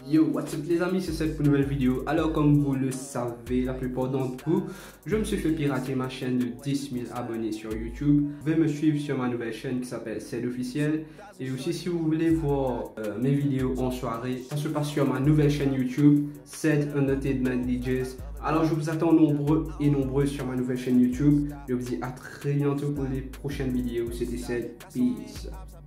Yo, what's up les amis, c'est cette nouvelle vidéo. Alors comme vous le savez, la plupart d'entre vous, je me suis fait pirater ma chaîne de 10 000 abonnés sur YouTube. Vous pouvez me suivre sur ma nouvelle chaîne qui s'appelle C'est officiel. Et aussi si vous voulez voir mes vidéos en soirée, ça se passe sur ma nouvelle chaîne YouTube, C'est Entertainment DJs. Alors je vous attends nombreux et nombreuses sur ma nouvelle chaîne YouTube. Je vous dis à très bientôt pour les prochaines vidéos. C'était C'est, peace.